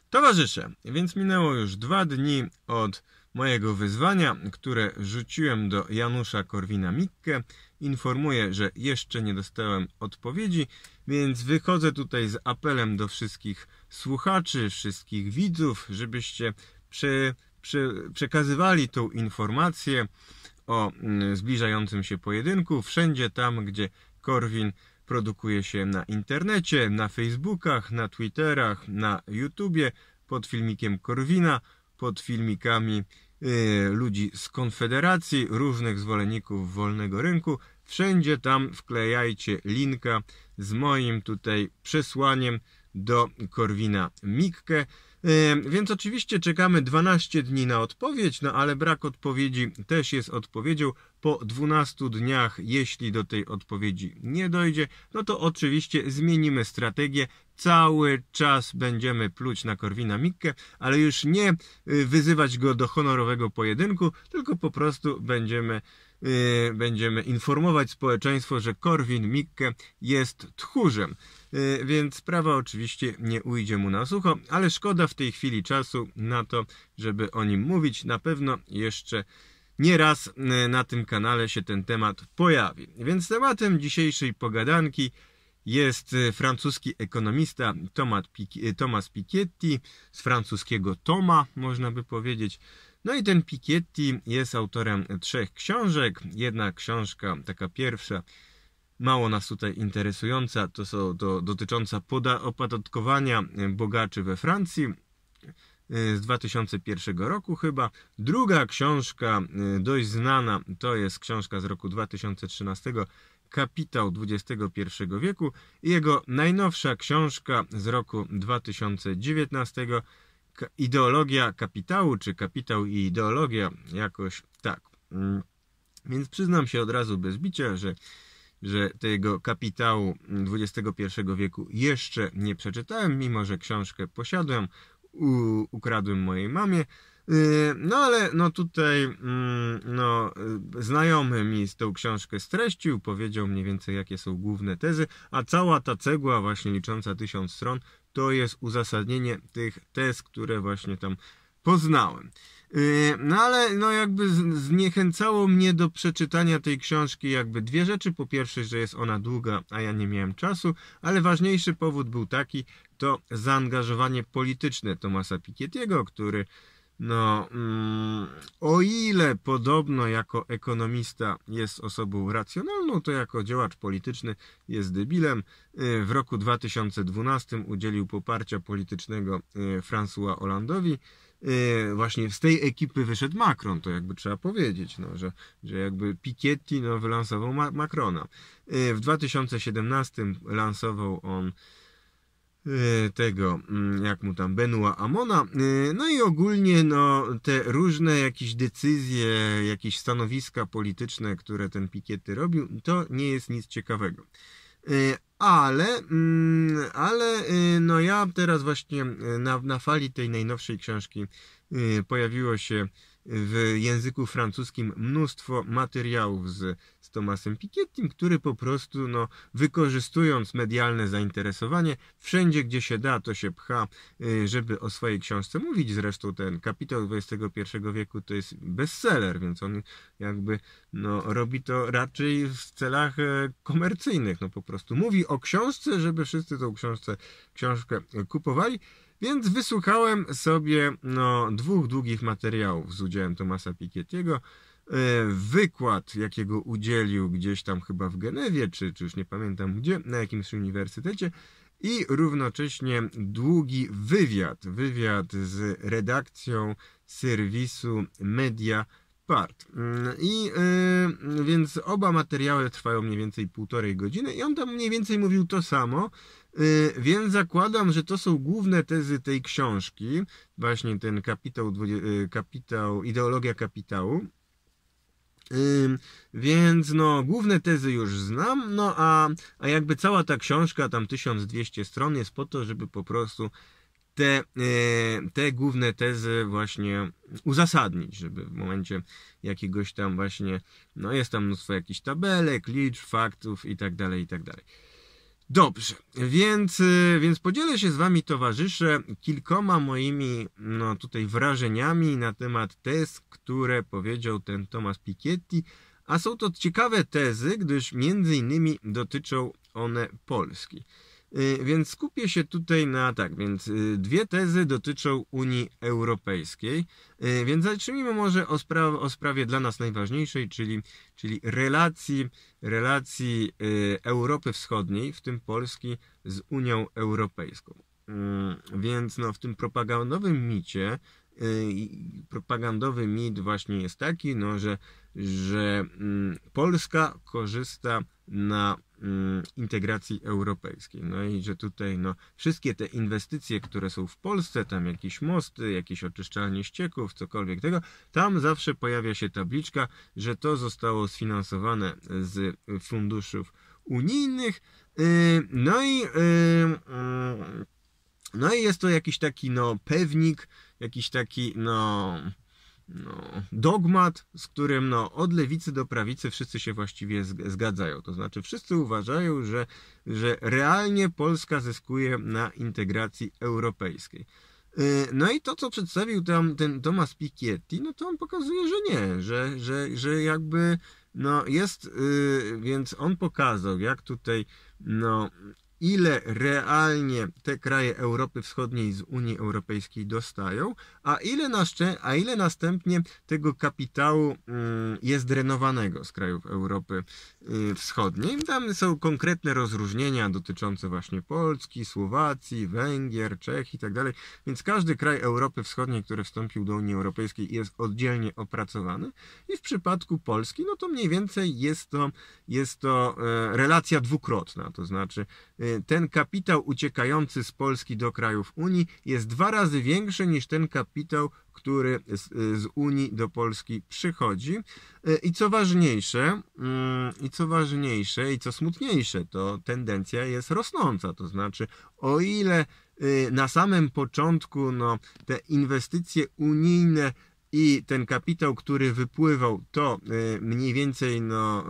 Towarzysze, więc minęło już 2 dni od mojego wyzwania, które rzuciłem do Janusza Korwina-Mikke. Informuję, że jeszcze nie dostałem odpowiedzi, więc wychodzę tutaj z apelem do wszystkich słuchaczy, wszystkich widzów, żebyście przekazywali tą informację o zbliżającym się pojedynku wszędzie tam, gdzie Korwin produkuje się na internecie, na Facebookach, na Twitterach, na YouTubie, pod filmikiem Korwina, pod filmikami ludzi z Konfederacji, różnych zwolenników wolnego rynku. Wszędzie tam wklejajcie linka z moim tutaj przesłaniem do Korwina-Mikke. Więc oczywiście czekamy 12 dni na odpowiedź, no ale brak odpowiedzi też jest odpowiedzią. Po 12 dniach, jeśli do tej odpowiedzi nie dojdzie, no to oczywiście zmienimy strategię. Cały czas będziemy pluć na Korwina-Mikke, ale już nie wyzywać go do honorowego pojedynku, tylko po prostu będziemy informować społeczeństwo, że Korwin-Mikke jest tchórzem. Więc sprawa oczywiście nie ujdzie mu na sucho, ale szkoda w tej chwili czasu na to, żeby o nim mówić. Na pewno jeszcze nie raz na tym kanale się ten temat pojawi. Więc tematem dzisiejszej pogadanki jest francuski ekonomista Thomas Piketty, z francuskiego Toma, można by powiedzieć. No i ten Piketty jest autorem 3 książek. Jedna książka, taka pierwsza, mało nas tutaj interesująca, to dotycząca opodatkowania bogaczy we Francji z 2001 roku chyba. Druga książka, dość znana, to jest książka z roku 2013, Kapitał XXI wieku, i jego najnowsza książka z roku 2019, Ideologia kapitału, czy Kapitał i ideologia, jakoś tak. Więc przyznam się od razu bez bicia, że tego Kapitału XXI wieku jeszcze nie przeczytałem, mimo że książkę posiadłem, ukradłem mojej mamie. No ale no tutaj znajomy mi tą książkę streścił, powiedział mniej więcej jakie są główne tezy, a cała ta cegła właśnie licząca 1000 stron to jest uzasadnienie tych tez, które właśnie tam poznałem. No ale no jakby zniechęcało mnie do przeczytania tej książki jakby 2 rzeczy. Po pierwsze, że jest ona długa, a ja nie miałem czasu, ale ważniejszy powód był taki, to zaangażowanie polityczne Thomasa Piketty'ego, który o ile podobno jako ekonomista jest osobą racjonalną, to jako działacz polityczny jest debilem. W roku 2012 udzielił poparcia politycznego François Hollande'owi. Właśnie z tej ekipy wyszedł Macron, to jakby trzeba powiedzieć, że jakby Piketty wylansował Macrona. W 2017 lansował on tego, jak mu tam, Benoît Hamona. No i ogólnie te różne jakieś decyzje, jakieś stanowiska polityczne, które ten Piketty robił, to nie jest nic ciekawego. Ale ja teraz właśnie na fali tej najnowszej książki pojawiło się w języku francuskim mnóstwo materiałów z Thomasem Pikettym, który po prostu wykorzystując medialne zainteresowanie, wszędzie gdzie się da, to się pcha, żeby o swojej książce mówić. Zresztą ten Kapitał XXI wieku to jest bestseller, więc on jakby robi to raczej w celach komercyjnych. Po prostu mówi o książce, żeby wszyscy tą książkę kupowali. Więc wysłuchałem sobie 2 długich materiałów z udziałem Thomasa Piketty'ego. Wykład, jakiego udzielił gdzieś tam chyba w Genewie, czy już nie pamiętam gdzie, na jakimś uniwersytecie, i równocześnie długi wywiad z redakcją serwisu Mediapart. Więc oba materiały trwają mniej więcej 1,5 godziny i on tam mniej więcej mówił to samo, więc zakładam, że to są główne tezy tej książki, właśnie ten kapitał, ideologia kapitału. Więc główne tezy już znam, a jakby cała ta książka, tam 1200 stron, jest po to, żeby po prostu te główne tezy właśnie uzasadnić, żeby w momencie jakiegoś tam właśnie, jest tam mnóstwo jakichś tabelek, liczb, faktów i tak dalej, i tak dalej. Dobrze, więc podzielę się z wami, towarzysze, kilkoma moimi tutaj wrażeniami na temat tez, które powiedział ten Thomas Piketty, a są to ciekawe tezy, gdyż między innymi dotyczą one Polski. Więc skupię się tutaj na więc dwie tezy dotyczą Unii Europejskiej. Więc zacznijmy może o sprawie dla nas najważniejszej, czyli relacji Europy Wschodniej, w tym Polski, z Unią Europejską. Więc w tym propagandowym micie, propagandowy mit właśnie jest taki, że Polska korzysta na integracji europejskiej. No i że tutaj wszystkie te inwestycje, które są w Polsce, tam jakieś mosty, jakieś oczyszczalnie ścieków, cokolwiek tego, tam zawsze pojawia się tabliczka, że to zostało sfinansowane z funduszów unijnych. No i jest to jakiś taki pewnik, jakiś taki dogmat, z którym od lewicy do prawicy wszyscy się właściwie zgadzają. To znaczy wszyscy uważają, że realnie Polska zyskuje na integracji europejskiej. No i to, co przedstawił tam ten Thomas Piketty, to on pokazuje, że nie, że jakby jest, więc on pokazał, jak tutaj ile realnie te kraje Europy Wschodniej z Unii Europejskiej dostają, a ile następnie tego kapitału jest drenowanego z krajów Europy Wschodniej. Tam są konkretne rozróżnienia dotyczące właśnie Polski, Słowacji, Węgier, Czech i tak dalej. Więc każdy kraj Europy Wschodniej, który wstąpił do Unii Europejskiej, jest oddzielnie opracowany. I w przypadku Polski, to mniej więcej jest to relacja dwukrotna, to znaczy ten kapitał uciekający z Polski do krajów Unii jest 2 razy większy niż ten kapitał, który z Unii do Polski przychodzi. I co ważniejsze, i co smutniejsze, to tendencja jest rosnąca. To znaczy, o ile na samym początku te inwestycje unijne i ten kapitał, który wypływał, to mniej więcej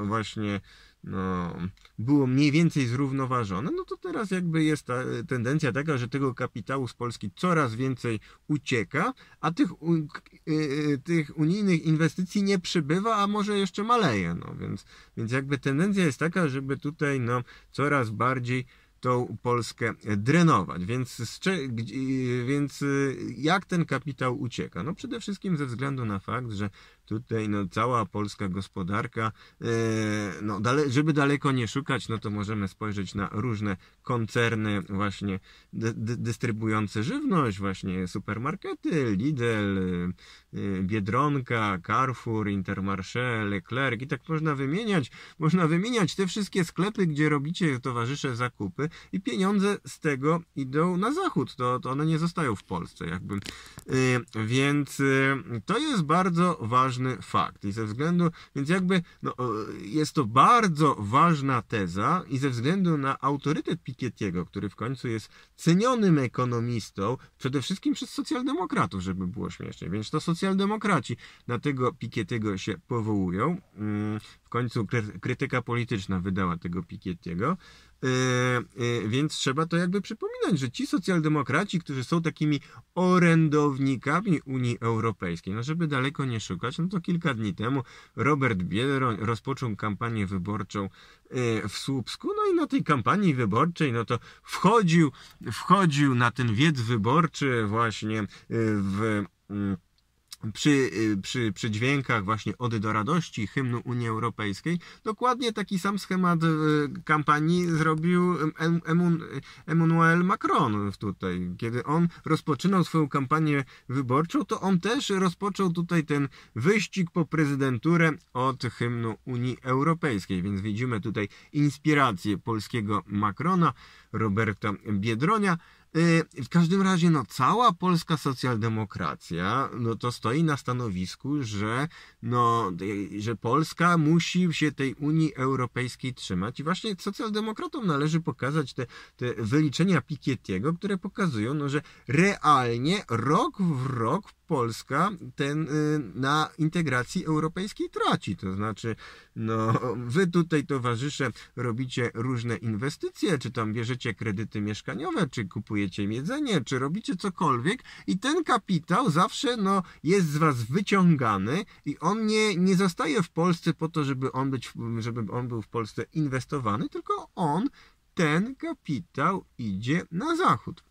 było mniej więcej zrównoważone, to teraz jakby jest ta tendencja taka, że tego kapitału z Polski coraz więcej ucieka, a tych unijnych inwestycji nie przybywa, a może jeszcze maleje. Więc jakby tendencja jest taka, żeby tutaj coraz bardziej tą Polskę drenować. Więc jak ten kapitał ucieka? Przede wszystkim ze względu na fakt, że tutaj cała polska gospodarka, żeby daleko nie szukać, to możemy spojrzeć na różne koncerny właśnie dystrybujące żywność, właśnie supermarkety, Lidl, Biedronka, Carrefour, Intermarché, Leclerc i tak można wymieniać te wszystkie sklepy, gdzie robicie, towarzysze, zakupy i pieniądze z tego idą na zachód, to one nie zostają w Polsce jakby. Więc to jest bardzo ważny fakt i więc jakby jest to bardzo ważna teza i ze względu na autorytet Piketty'ego, który w końcu jest cenionym ekonomistą, przede wszystkim przez socjaldemokratów, żeby było śmiesznie, więc to socjaldemokraci na tego Piketty'ego się powołują. W końcu krytyka polityczna wydała tego Piketty'ego. Więc trzeba to jakby przypominać, że ci socjaldemokraci, którzy są takimi orędownikami Unii Europejskiej, żeby daleko nie szukać, to kilka dni temu Robert Biedroń rozpoczął kampanię wyborczą w Słupsku, i na tej kampanii wyborczej to wchodził na ten wiec wyborczy właśnie przy dźwiękach właśnie Ody do radości, hymnu Unii Europejskiej. Dokładnie taki sam schemat kampanii zrobił Emmanuel Macron tutaj. Kiedy on rozpoczynał swoją kampanię wyborczą, to on też rozpoczął tutaj ten wyścig po prezydenturę od hymnu Unii Europejskiej. Więc widzimy tutaj inspirację polskiego Macrona, Roberta Biedronia. W każdym razie, no, cała polska socjaldemokracja, no, to stoi na stanowisku, że Polska musi się tej Unii Europejskiej trzymać i właśnie socjaldemokratom należy pokazać te wyliczenia Piketty'ego, które pokazują, no, że realnie rok w rok Polska na integracji europejskiej traci. To znaczy, no, wy tutaj, towarzysze, robicie różne inwestycje, czy tam bierzecie kredyty mieszkaniowe, czy kupujecie jedzenie, czy robicie cokolwiek i ten kapitał zawsze, no, jest z was wyciągany i on nie zostaje w Polsce po to, żeby on był w Polsce inwestowany, tylko ten kapitał idzie na zachód.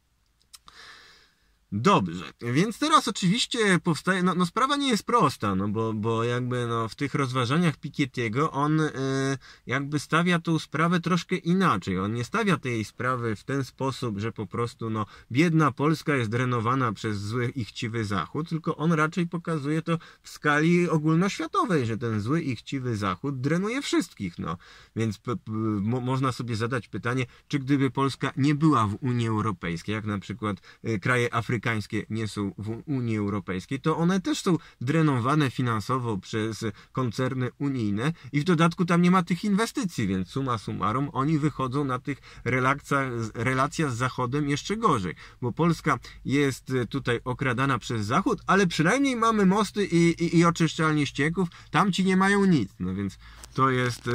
Dobrze, więc teraz oczywiście powstaje, no sprawa nie jest prosta, no bo jakby no w tych rozważaniach Piketty'ego on jakby stawia tą sprawę troszkę inaczej. On nie stawia tej sprawy w ten sposób, że po prostu no biedna Polska jest drenowana przez zły i chciwy Zachód, tylko on raczej pokazuje to w skali ogólnoświatowej, że ten zły i chciwy Zachód drenuje wszystkich, no. Więc można sobie zadać pytanie, czy gdyby Polska nie była w Unii Europejskiej, jak na przykład kraje afrykańskie nie są w Unii Europejskiej, to one też są drenowane finansowo przez koncerny unijne i w dodatku tam nie ma tych inwestycji, więc summa summarum oni wychodzą na tych relacjach z Zachodem jeszcze gorzej, bo Polska jest tutaj okradana przez Zachód, ale przynajmniej mamy mosty i oczyszczalnie ścieków, tamci nie mają nic, no więc to jest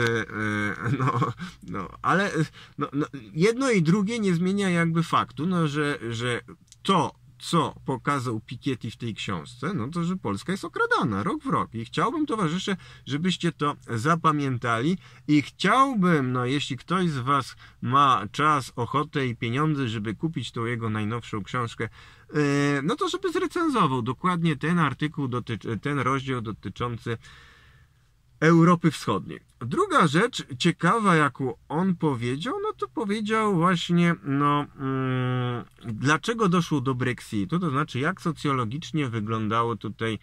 ale jedno i drugie nie zmienia jakby faktu, no, że to, co pokazał Piketty w tej książce, no to, że Polska jest okradana rok w rok. I chciałbym, towarzysze, żebyście to zapamiętali i chciałbym, no jeśli ktoś z was ma czas, ochotę i pieniądze, żeby kupić tą jego najnowszą książkę, no to żeby zrecenzował dokładnie ten artykuł, ten rozdział dotyczący Europy Wschodniej. Druga rzecz ciekawa, jaką on powiedział, no to powiedział właśnie, dlaczego doszło do Brexitu, to znaczy jak socjologicznie wyglądało tutaj,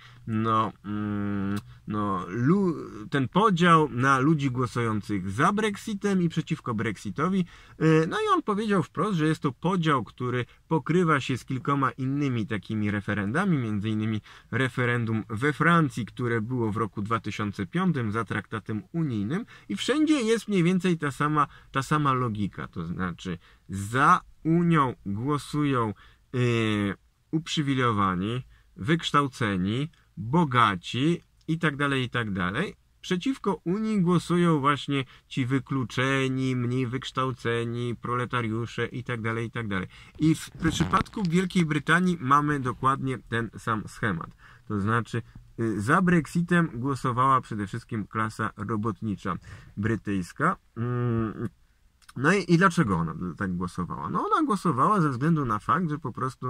ten podział na ludzi głosujących za Brexitem i przeciwko Brexitowi. No i on powiedział wprost, że jest to podział, który pokrywa się z kilkoma innymi takimi referendami, między innymi referendum we Francji, które było w roku 2005 za traktatem unijnym i wszędzie jest mniej więcej ta sama logika, to znaczy za Unią głosują uprzywilejowani, wykształceni, bogaci i tak dalej. Przeciwko Unii głosują właśnie ci wykluczeni, mniej wykształceni, proletariusze i tak dalej. I w przypadku Wielkiej Brytanii mamy dokładnie ten sam schemat. To znaczy za Brexitem głosowała przede wszystkim klasa robotnicza brytyjska. No i dlaczego ona tak głosowała? No ona głosowała ze względu na fakt, że po prostu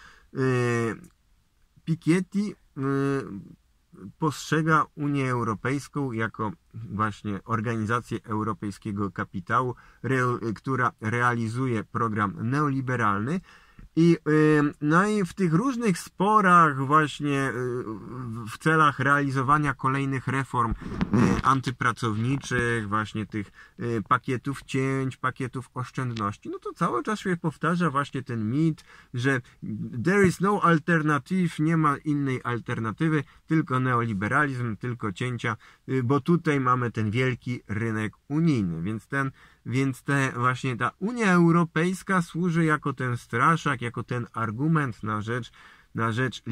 Piketty postrzega Unię Europejską jako właśnie organizację europejskiego kapitału, która realizuje program neoliberalny. I w tych różnych sporach właśnie w celach realizowania kolejnych reform antypracowniczych, właśnie tych pakietów cięć, pakietów oszczędności, no to cały czas się powtarza właśnie ten mit, że there is no alternative, nie ma innej alternatywy, tylko neoliberalizm, tylko cięcia, bo tutaj mamy ten wielki rynek unijny, więc właśnie ta Unia Europejska służy jako ten straszak, jako ten argument na rzecz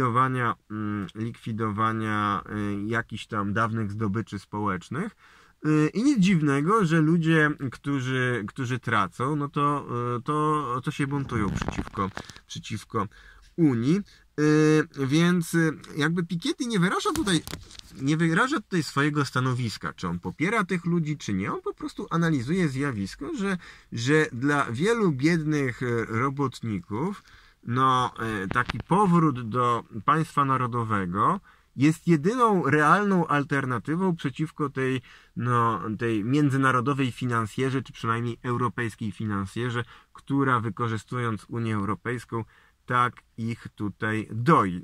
likwidowania jakichś tam dawnych zdobyczy społecznych. I nic dziwnego, że ludzie, którzy tracą, no to się buntują przeciwko Unii. Więc jakby Piketty nie wyraża tutaj swojego stanowiska, czy on popiera tych ludzi, czy nie. On po prostu analizuje zjawisko, że dla wielu biednych robotników taki powrót do państwa narodowego jest jedyną realną alternatywą przeciwko tej międzynarodowej finansjerze, czy przynajmniej europejskiej finansjerze, która wykorzystując Unię Europejską tak ich tutaj doi.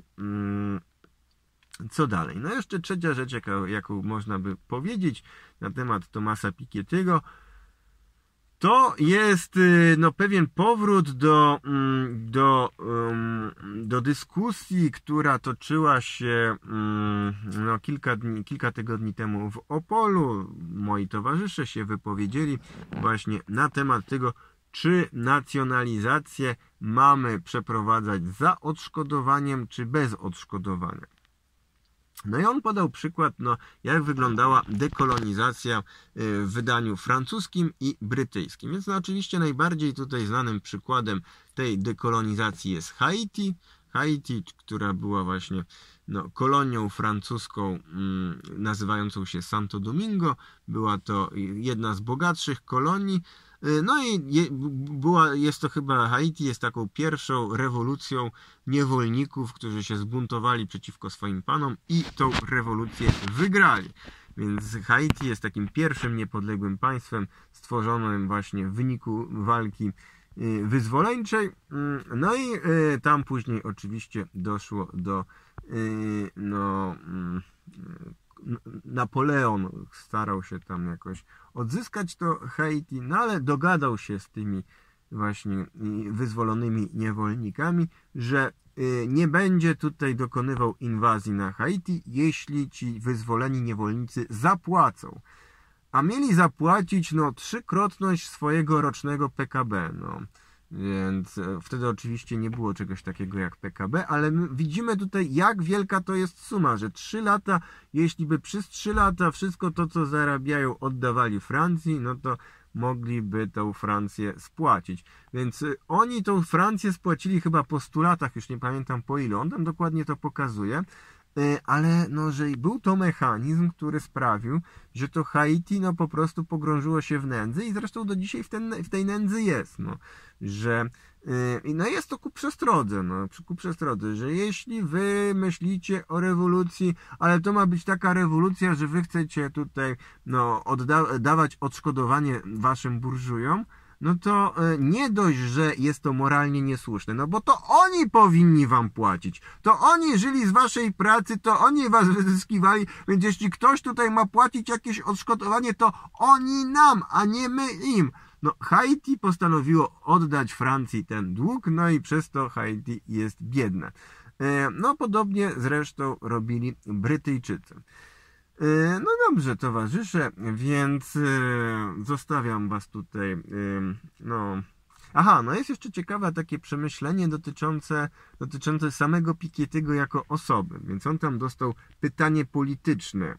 Co dalej? No jeszcze trzecia rzecz, jaką można by powiedzieć na temat Thomasa Piketty'ego, To jest no, pewien powrót do dyskusji, która toczyła się no, kilka tygodni temu w Opolu. Moi towarzysze się wypowiedzieli właśnie na temat tego, czy nacjonalizację mamy przeprowadzać za odszkodowaniem, czy bez odszkodowania. No i on podał przykład, no, jak wyglądała dekolonizacja w wydaniu francuskim i brytyjskim. Więc no, oczywiście najbardziej tutaj znanym przykładem tej dekolonizacji jest Haiti. Haiti, która była właśnie no, kolonią francuską nazywającą się Santo Domingo. Była to jedna z bogatszych kolonii. No i jest to chyba, Haiti jest taką pierwszą rewolucją niewolników, którzy się zbuntowali przeciwko swoim panom i tą rewolucję wygrali. Więc Haiti jest takim pierwszym niepodległym państwem stworzonym właśnie w wyniku walki wyzwoleńczej. No i tam później oczywiście doszło do Napoleon starał się tam jakoś odzyskać to Haiti, no ale dogadał się z tymi właśnie wyzwolonymi niewolnikami, że nie będzie tutaj dokonywał inwazji na Haiti, jeśli ci wyzwoleni niewolnicy zapłacą. A mieli zapłacić no 3-krotność swojego rocznego PKB. No. Więc wtedy oczywiście nie było czegoś takiego jak PKB, ale my widzimy tutaj, jak wielka to jest suma, że 3 lata, jeśli by przez 3 lata wszystko to, co zarabiają, oddawali Francji, no to mogliby tą Francję spłacić. Więc oni tą Francję spłacili chyba po 100 latach, już nie pamiętam po ile, on tam dokładnie to pokazuje, ale no, że był to mechanizm, który sprawił, że to Haiti no, po prostu pogrążyło się w nędzy i zresztą do dzisiaj w tej nędzy jest, no, że no, jest to ku przestrodze, no, ku przestrodze, że jeśli wy myślicie o rewolucji, ale to ma być taka rewolucja, że wy chcecie tutaj no, dawać odszkodowanie waszym burżujom, no to nie dość, że jest to moralnie niesłuszne, no bo to oni powinni wam płacić. To oni żyli z waszej pracy, to oni was wyzyskiwali, więc jeśli ktoś tutaj ma płacić jakieś odszkodowanie, to oni nam, a nie my im. No, Haiti postanowiło oddać Francji ten dług, no i przez to Haiti jest biedne. No, podobnie zresztą robili Brytyjczycy. No dobrze, towarzysze, więc zostawiam was tutaj, no... Aha, no jest jeszcze ciekawe takie przemyślenie dotyczące samego Piketty'ego jako osoby, więc on tam dostał pytanie polityczne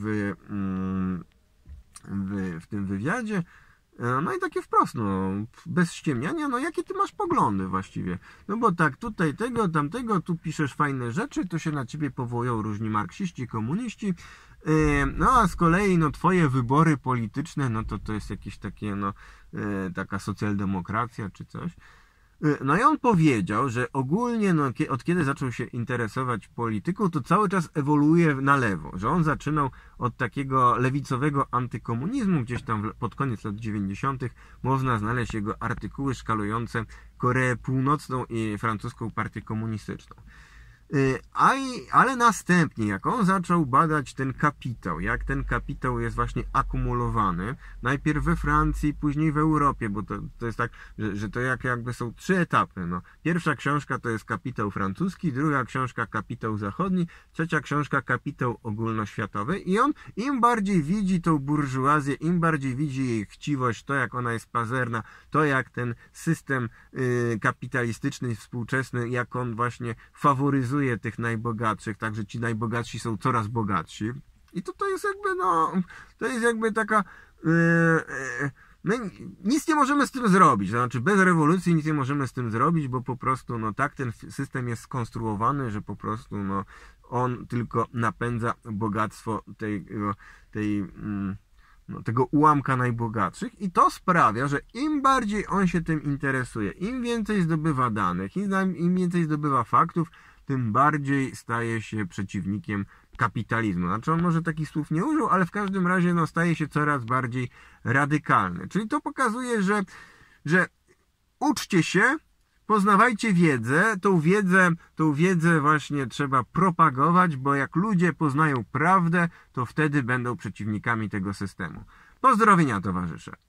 w tym wywiadzie. No i takie wprost, no, bez ściemniania, no jakie ty masz poglądy właściwie? No bo tak, tutaj tego, tamtego, tu piszesz fajne rzeczy, to się na ciebie powołują różni marksiści, komuniści, no a z kolei, no twoje wybory polityczne, no to jest jakieś takie, no, taka socjaldemokracja czy coś. No i on powiedział, że ogólnie no, od kiedy zaczął się interesować polityką, to cały czas ewoluuje na lewo, że on zaczynał od takiego lewicowego antykomunizmu, gdzieś tam pod koniec lat 90. można znaleźć jego artykuły szkalujące Koreę Północną i francuską partię komunistyczną. Ale następnie, jak on zaczął badać ten kapitał, jak ten kapitał jest właśnie akumulowany, najpierw we Francji, później w Europie, bo to jest tak, że to jakby są 3 etapy. No. Pierwsza książka to jest kapitał francuski, druga książka kapitał zachodni, trzecia książka kapitał ogólnoświatowy i on im bardziej widzi tą burżuazję, im bardziej widzi jej chciwość, to jak ona jest pazerna, to jak ten system kapitalistyczny, współczesny, jak on właśnie faworyzuje tych najbogatszych, także ci najbogatsi są coraz bogatsi. I to jest jakby, no, to jest jakby taka... my nic nie możemy z tym zrobić, to znaczy bez rewolucji nic nie możemy z tym zrobić, bo po prostu, no tak ten system jest skonstruowany, że po prostu, no, on tylko napędza bogactwo tego ułamka najbogatszych i to sprawia, że im bardziej on się tym interesuje, im więcej zdobywa danych, im więcej zdobywa faktów, tym bardziej staje się przeciwnikiem kapitalizmu. Znaczy on może takich słów nie użył, ale w każdym razie no, staje się coraz bardziej radykalny. Czyli to pokazuje, że uczcie się, poznawajcie wiedzę, tą wiedzę właśnie trzeba propagować, bo jak ludzie poznają prawdę, to wtedy będą przeciwnikami tego systemu. Pozdrowienia, towarzysze.